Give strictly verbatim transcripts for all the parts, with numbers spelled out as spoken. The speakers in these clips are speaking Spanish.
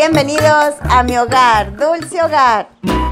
Bienvenidos a mi hogar, Dulce Hogar.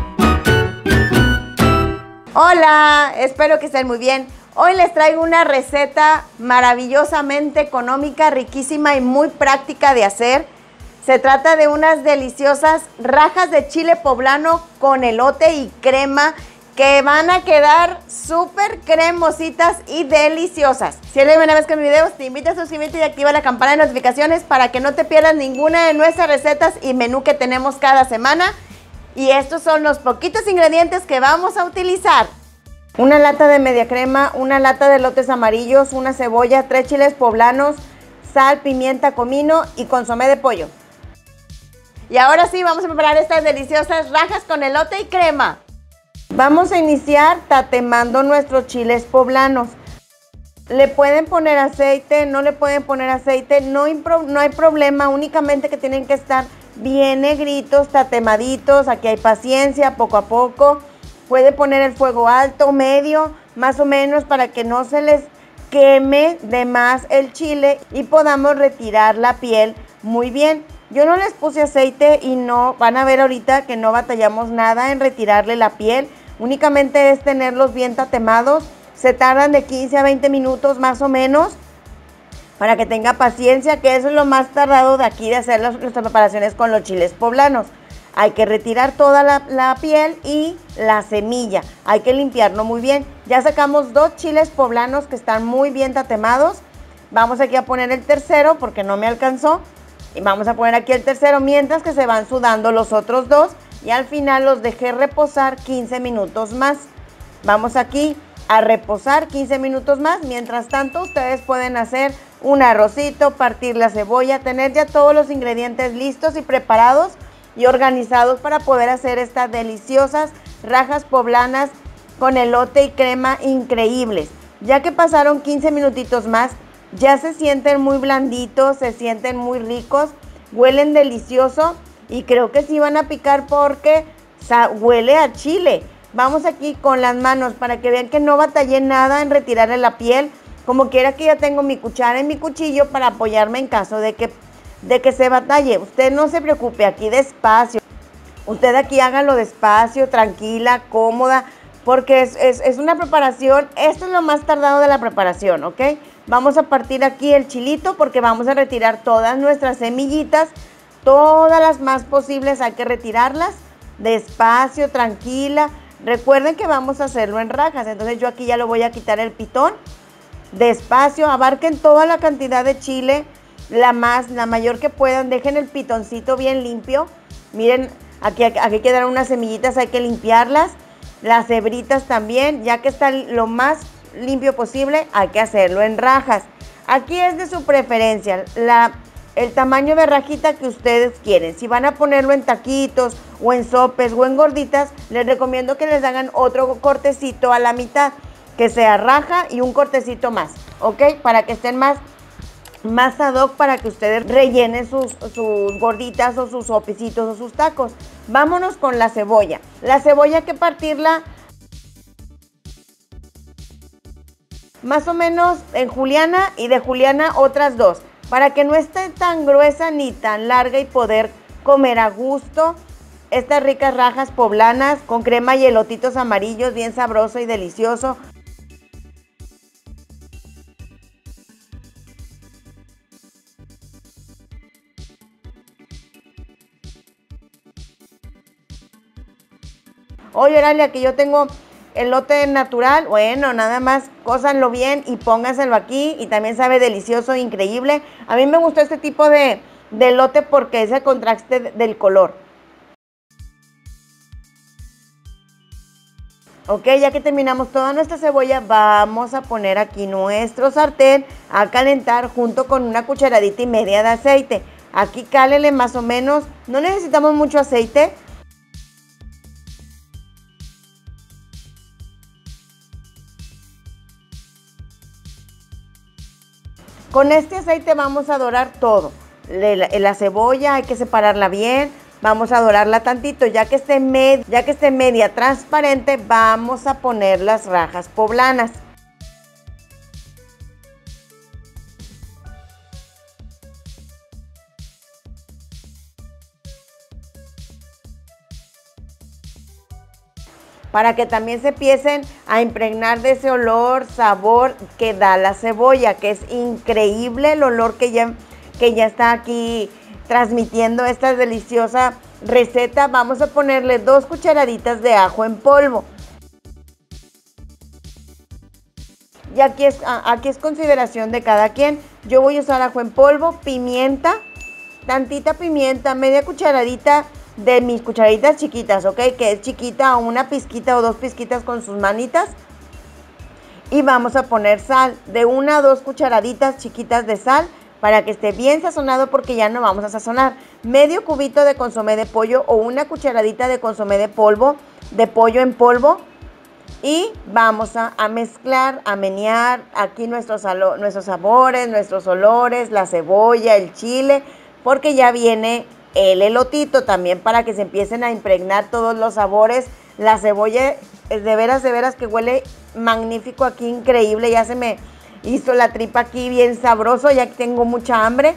Hola, espero que estén muy bien. Hoy les traigo una receta maravillosamente económica, riquísima y muy práctica de hacer. Se trata de unas deliciosas rajas de chile poblano con elote y crema que van a quedar súper cremositas y deliciosas. Si es la primera vez que mis videos, te invito a suscribirte y activa la campana de notificaciones para que no te pierdas ninguna de nuestras recetas y menú que tenemos cada semana. Y estos son los poquitos ingredientes que vamos a utilizar. Una lata de media crema, una lata de elotes amarillos, una cebolla, tres chiles poblanos, sal, pimienta, comino y consomé de pollo. Y ahora sí, vamos a preparar estas deliciosas rajas con elote y crema. Vamos a iniciar tatemando nuestros chiles poblanos. Le pueden poner aceite, no le pueden poner aceite, no hay, no hay problema, únicamente que tienen que estar bien negritos, tatemaditos. Aquí hay paciencia, poco a poco. Puede poner el fuego alto, medio, más o menos, para que no se les queme de más el chile y podamos retirar la piel muy bien. Yo no les puse aceite y no, van a ver ahorita que no batallamos nada en retirarle la piel. Únicamente es tenerlos bien tatemados. Se tardan de quince a veinte minutos más o menos, para que tenga paciencia, que eso es lo más tardado de aquí de hacer las, las preparaciones con los chiles poblanos. Hay que retirar toda la, la piel y la semilla. Hay que limpiarlo muy bien. Ya sacamos dos chiles poblanos que están muy bien tatemados. Vamos aquí a poner el tercero porque no me alcanzó. Y vamos a poner aquí el tercero mientras que se van sudando los otros dos. Y al final los dejé reposar quince minutos más. Vamos aquí a reposar quince minutos más. Mientras tanto, ustedes pueden hacer un arrocito, partir la cebolla, tener ya todos los ingredientes listos y preparados y organizados para poder hacer estas deliciosas rajas poblanas con elote y crema increíbles. Ya que pasaron quince minutitos más, ya se sienten muy blanditos, se sienten muy ricos, huelen delicioso y creo que sí van a picar porque huele a chile. Vamos aquí con las manos para que vean que no batallé nada en retirarle la piel. Como quiera que ya tengo mi cuchara y mi cuchillo para apoyarme en caso de que, de que se batalle. Usted no se preocupe, aquí despacio. Usted aquí hágalo despacio, tranquila, cómoda, porque es, es, es una preparación. Esto es lo más tardado de la preparación, ¿ok? Vamos a partir aquí el chilito porque vamos a retirar todas nuestras semillitas. Todas las más posibles hay que retirarlas despacio, tranquila. Recuerden que vamos a hacerlo en rajas, entonces yo aquí ya lo voy a quitar el pitón. Despacio, abarquen toda la cantidad de chile, la más, la mayor que puedan. Dejen el pitoncito bien limpio. Miren, aquí, aquí quedaron unas semillitas, hay que limpiarlas. Las hebritas también, ya que está lo más limpio posible, hay que hacerlo en rajas. Aquí es de su preferencia, la, el tamaño de rajita que ustedes quieren. Si van a ponerlo en taquitos o en sopes o en gorditas, les recomiendo que les hagan otro cortecito a la mitad, que sea raja y un cortecito más, ¿ok? Para que estén más, más ad hoc, para que ustedes rellenen sus, sus gorditas o sus sopecitos o sus tacos. Vámonos con la cebolla. La cebolla hay que partirla más o menos en juliana y de juliana otras dos, para que no esté tan gruesa ni tan larga y poder comer a gusto estas ricas rajas poblanas con crema y elotitos amarillos, bien sabroso y delicioso. Oye, órale, aquí yo tengo elote natural. Bueno, nada más cósanlo bien y pónganselo aquí y también sabe delicioso, increíble. A mí me gustó este tipo de, de elote porque es el contraste del color. Ok, ya que terminamos toda nuestra cebolla, vamos a poner aquí nuestro sartén a calentar junto con una cucharadita y media de aceite. Aquí cálele más o menos, no necesitamos mucho aceite. Con este aceite vamos a dorar todo. La, la cebolla hay que separarla bien. Vamos a dorarla tantito. Ya que, esté med, ya que esté media transparente, vamos a poner las rajas poblanas. para que también se empiecen a impregnar de ese olor, sabor que da la cebolla, que es increíble el olor que ya, que ya está aquí transmitiendo esta deliciosa receta. Vamos a ponerle dos cucharaditas de ajo en polvo. Y aquí es, aquí es consideración de cada quien. Yo voy a usar ajo en polvo, pimienta, tantita pimienta, media cucharadita de mis cucharaditas chiquitas, ¿ok? Que es chiquita, una pizquita o dos pizquitas con sus manitas. Y vamos a poner sal, de una a dos cucharaditas chiquitas de sal para que esté bien sazonado, porque ya no vamos a sazonar. Medio cubito de consomé de pollo o una cucharadita de consomé de polvo, de pollo en polvo. Y vamos a, a mezclar, a menear aquí nuestros, nuestros sabores, nuestros olores, la cebolla, el chile, porque ya viene el elotito también para que se empiecen a impregnar todos los sabores. La cebolla es de veras, de veras que huele magnífico aquí, increíble. Ya se me hizo la tripa aquí bien sabroso, ya que tengo mucha hambre.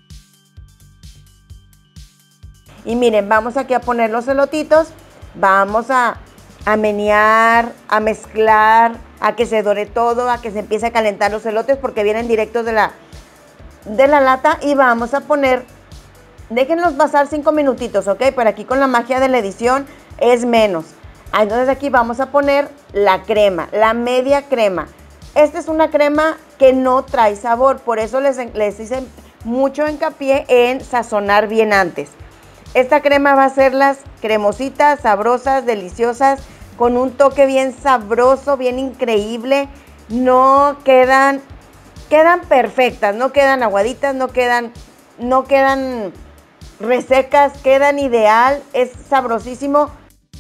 Y miren, vamos aquí a poner los elotitos, vamos a, a menear, a mezclar, a que se dore todo, a que se empiece a calentar los elotes porque vienen directos de la, de la lata. Y vamos a poner, déjenlos pasar cinco minutitos, ¿ok? Pero aquí con la magia de la edición es menos. Entonces aquí vamos a poner la crema, la media crema. Esta es una crema que no trae sabor, por eso les, les hice mucho hincapié en sazonar bien antes. Esta crema va a hacerlas cremositas, sabrosas, deliciosas, con un toque bien sabroso, bien increíble. No quedan, quedan perfectas, no quedan aguaditas, no quedan, no quedan resecas, quedan ideal, es sabrosísimo.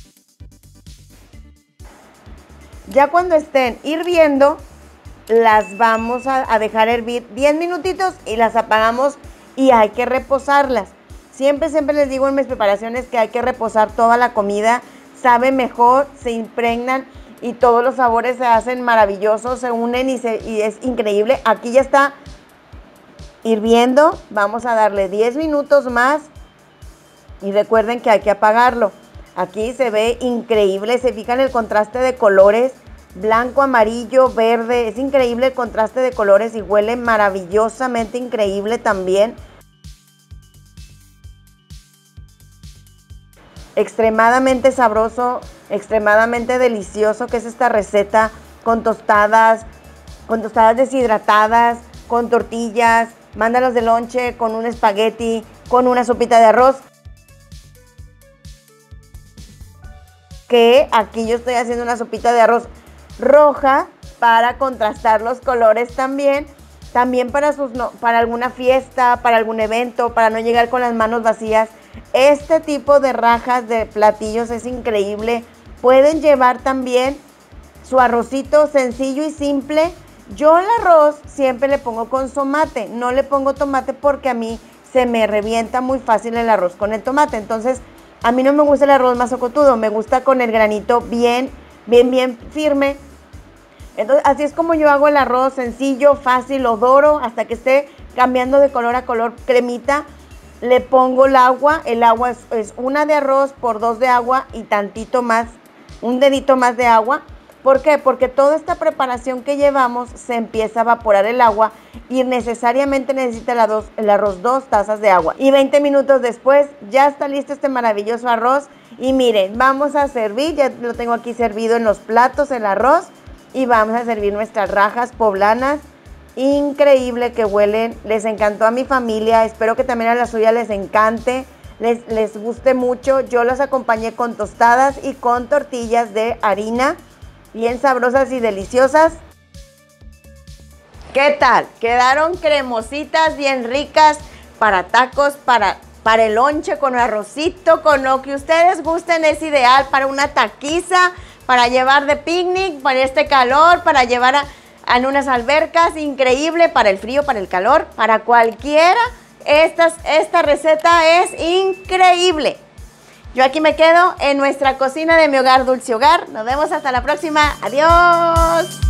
Ya cuando estén hirviendo, las vamos a, a dejar hervir diez minutitos y las apagamos y hay que reposarlas. Siempre, siempre les digo en mis preparaciones que hay que reposar toda la comida. Sabe mejor, se impregnan y todos los sabores se hacen maravillosos, se unen y, se, y es increíble. Aquí ya está hirviendo, vamos a darle diez minutos más y recuerden que hay que apagarlo. Aquí se ve increíble, se fijan el contraste de colores, blanco, amarillo, verde, es increíble el contraste de colores y huele maravillosamente increíble también. Extremadamente sabroso, extremadamente delicioso que es esta receta, con tostadas, con tostadas deshidratadas, con tortillas, mándalos de lonche, con un espagueti, con una sopita de arroz. Que aquí yo estoy haciendo una sopita de arroz roja para contrastar los colores también. También para, sus, no, para alguna fiesta, para algún evento, para no llegar con las manos vacías. Este tipo de rajas de platillos es increíble. Pueden llevar también su arrocito sencillo y simple. Yo el arroz siempre le pongo con tomate. No le pongo tomate porque a mí se me revienta muy fácil el arroz con el tomate. Entonces, a mí no me gusta el arroz mazocotudo. Me gusta con el granito bien, bien, bien firme. Entonces, así es como yo hago el arroz, sencillo, fácil, lo doro hasta que esté cambiando de color a color cremita. Le pongo el agua, el agua es, es una de arroz por dos de agua y tantito más, un dedito más de agua. ¿Por qué? Porque toda esta preparación que llevamos se empieza a evaporar el agua y necesariamente necesita el arroz, el arroz dos tazas de agua. Y veinte minutos después ya está listo este maravilloso arroz. Y miren, vamos a servir, ya lo tengo aquí servido en los platos el arroz. Y vamos a servir nuestras rajas poblanas. Increíble que huelen, les encantó a mi familia, espero que también a la suya les encante, les, les guste mucho. Yo las acompañé con tostadas y con tortillas de harina, bien sabrosas y deliciosas. ¿Qué tal? Quedaron cremositas, bien ricas, para tacos, para, para el lonche, con arrocito, con lo que ustedes gusten, es ideal para una taquiza, para llevar de picnic, para este calor, para llevar a... en unas albercas, increíble para el frío, para el calor, para cualquiera. Estas, esta receta es increíble. Yo aquí me quedo en nuestra cocina de Mi Hogar Dulce Hogar. Nos vemos hasta la próxima. Adiós.